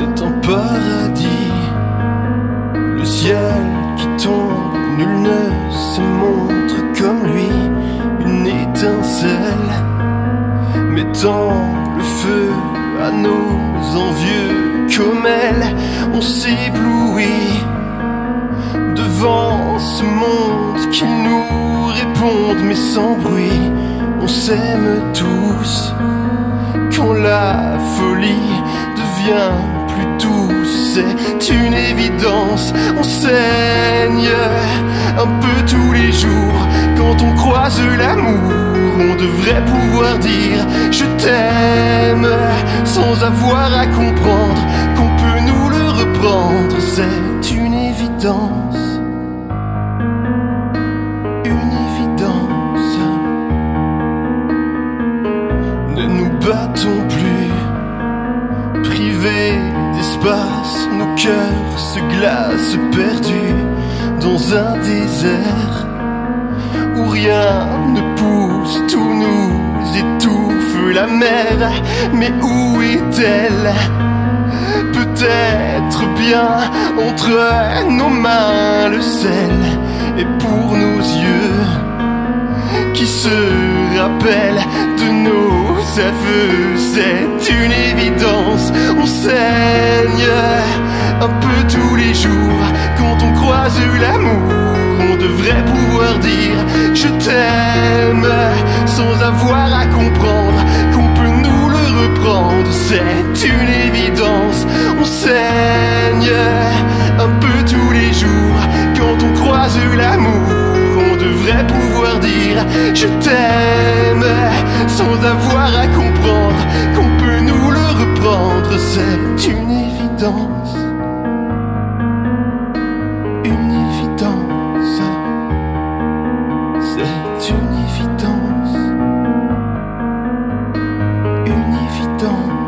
C'est un paradis, le ciel qui tombe, nul ne se montre comme lui. Une étincelle mettant le feu à nos envieux comme elle. On s'éblouit devant ce monde qui nous répond, mais sans bruit. On s'aime tous quand la folie devient plus douce. C'est une évidence, on saigne un peu tous les jours. Quand on croise l'amour, on devrait pouvoir dire je t'aime sans avoir à comprendre qu'on peut nous le reprendre. C'est une évidence, une évidence. Ne nous battons plus, privés d'espace, nos cœurs se glacent perdus dans un désert où rien ne pousse, tout nous étouffe. La mer, mais où est-elle? Peut-être bien entre nos mains le sel, et pour nos yeux qui se rappellent de nos aveux. C'est une évidence, on saigne un peu tous les jours. Quand on croise l'amour, on devrait pouvoir dire je t'aime sans avoir à comprendre qu'on peut nous le reprendre. C'est une évidence, on saigne un peu tous les jours. Quand on croise l'amour, on devrait pouvoir dire je t'aime sans avoir à comprendre qu'on peut nous le reprendre. C'est une évidence, une évidence. C'est une évidence, une évidence.